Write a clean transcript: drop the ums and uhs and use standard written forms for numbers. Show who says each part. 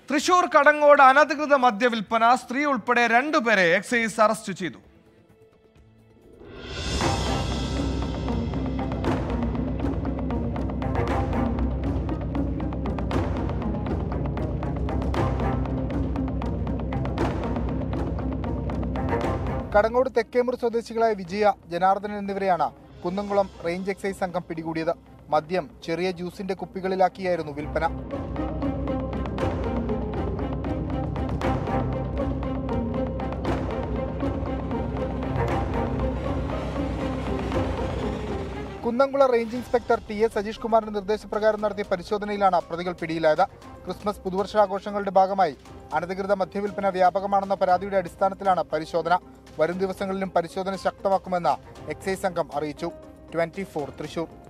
Speaker 1: തൃശൂർ കടങ്ങോട് അനധികൃത മദ്യവിൽപ്പന സ്ത്രീ ഉൾപ്പെടെ 2 പേരെ എക്സൈസ് അറസ്റ്റ് ചെയ്തു.
Speaker 2: കടങ്ങോട് തെക്കേമുറി സ്വദേശികളായ വിജയ, ജനാർദ്ദനൻ എന്നിവരെയാണ് കുന്നംകുളം റേഞ്ച് എക്സൈസ് സംഘം പിടികൂടിയത്. മദ്യം ചെറിയ ജ്യൂസിന്റെ കുപ്പികളിലാക്കിയായിരുന്നു വിൽപ്പന. Kunnamkulam range inspector TS Sajeesh കുമാറിന്റെ നിർദ്ദേശപ്രകാരം നടത്തിയ പരിശോധനയിലാണ് പ്രതികൾ പിടിയിലായത്. ക്രിസ്മസ് പുതുവർഷാഘോഷങ്ങളുടെ ഭാഗമായി അനധികൃത മദ്യവിൽപ്പന വ്യാപകമാണെന്ന പരാതിയുടെ അടിസ്ഥാനത്തിലാണ് പരിശോധന. വരും ദിവസങ്ങളിലും പരിശോധന ശക്തമാക്കുമെന്ന് എക്സൈസ് സംഘം അറിയിച്ചു. 24 തൃശൂർ.